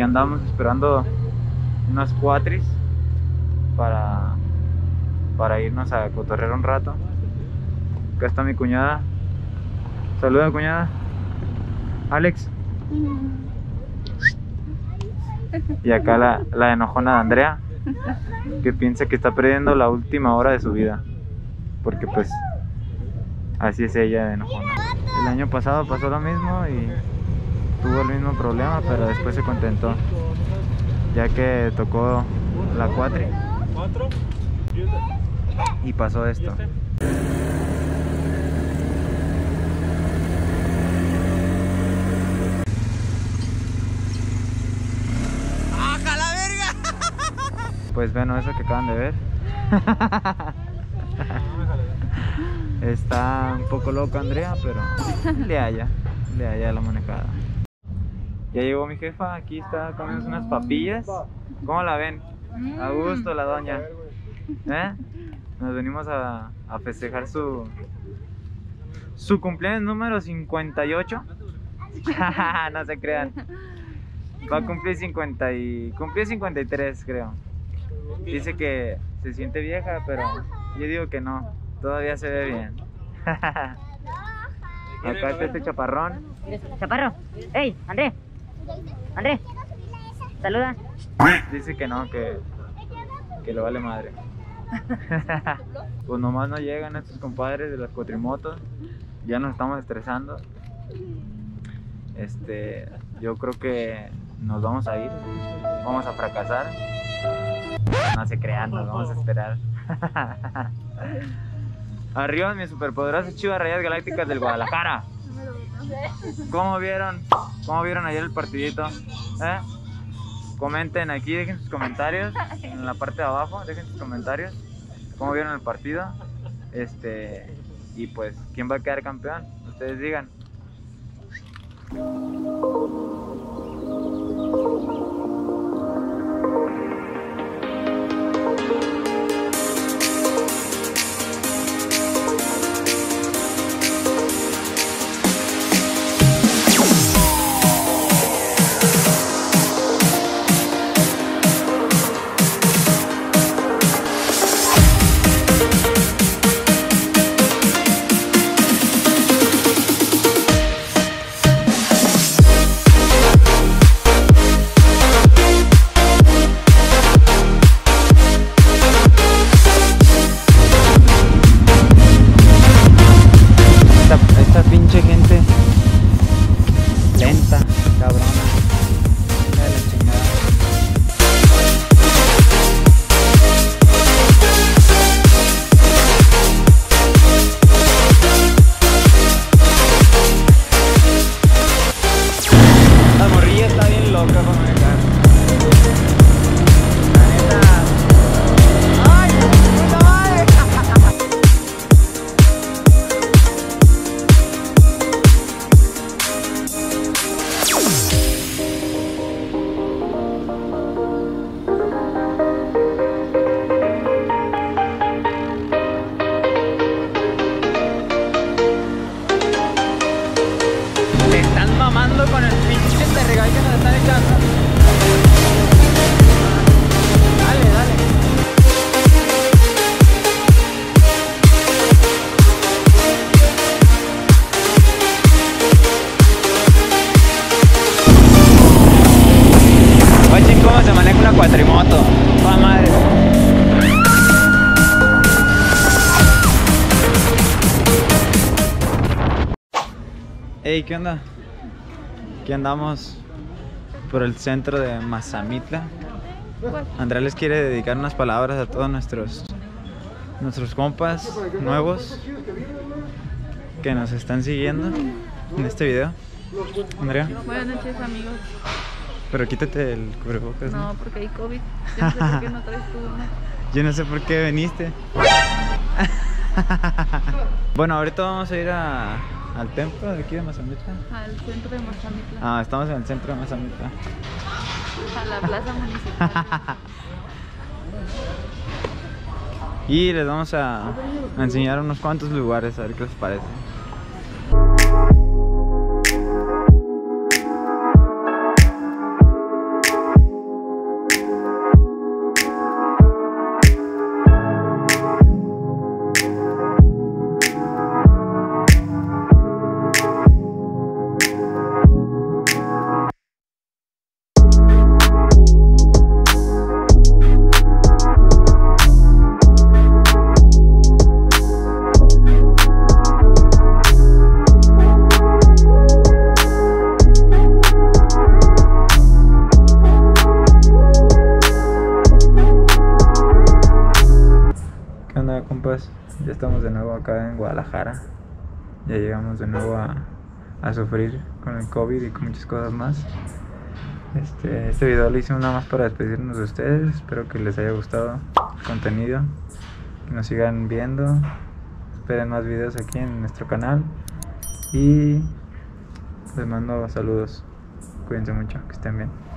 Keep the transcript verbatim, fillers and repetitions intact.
andamos esperando unas cuatris para, para irnos a cotorrear un rato. Acá está mi cuñada. Saluda, cuñada. Alex. Y acá la, la enojona de Andrea, que piensa que está perdiendo la última hora de su vida, porque pues así es ella de enojona. El año pasado pasó lo mismo y tuvo el mismo problema, pero después se contentó, ya que tocó la cuatri y pasó esto. Pues bueno, eso que acaban de ver está un poco loca Andrea, pero le halla, le halla la manejada. Ya llegó mi jefa, aquí está comiendo unas papillas. ¿Cómo la ven? A gusto la doña. ¿Eh? Nos venimos a, a festejar su su cumpleaños número cincuenta y ocho. No se crean. Va a cumplir cincuenta y cumplió cincuenta y tres, creo. Dice que se siente vieja, pero yo digo que no, todavía se ve bien. Acá está este chaparrón. Chaparro, ¡ey, André! André, saluda. Dice que no, que, que lo vale madre. Pues nomás no llegan estos compadres de las cuatrimotos. Ya nos estamos estresando. Este, yo creo que nos vamos a ir, vamos a fracasar. No se crean, nos vamos a esperar. Arriba mis superpoderosas Chivas Rayadas Galácticas del Guadalajara. ¿Cómo vieron? ¿Cómo vieron ayer el partidito? ¿Eh? Comenten aquí, dejen sus comentarios en la parte de abajo, dejen sus comentarios. ¿Cómo vieron el partido? Este, y pues, ¿quién va a quedar campeón? Ustedes digan. Con el pinche terregal que nos están echando. Dale, dale. Oye, cómo se maneja una cuatrimoto. ¡Oh, madre! Hey, ¿qué onda? Aquí andamos por el centro de Mazamitla. Andrea les quiere dedicar unas palabras a todos nuestros nuestros compas nuevos que nos están siguiendo en este video. Andrea. Buenas noches, amigos. Pero quítate el cubrebocas. No, porque hay COVID. Yo no sé por qué no traes tú uno. Yo no sé por qué viniste. Bueno, ahorita vamos a ir a ¿al templo de aquí de Mazamitla? Al centro de Mazamitla. Ah, estamos en el centro de Mazamitla. A la plaza municipal. Y les vamos a, a enseñar unos cuantos lugares, a ver qué les parece. chicos, ya estamos de nuevo acá en Guadalajara. Ya llegamos de nuevo a, a sufrir con el COVID y con muchas cosas más. Este, este video lo hicimos nada más para despedirnos de ustedes. Espero que les haya gustado el contenido, que nos sigan viendo. Esperen más videos aquí en nuestro canal. Y les mando saludos. Cuídense mucho, que estén bien.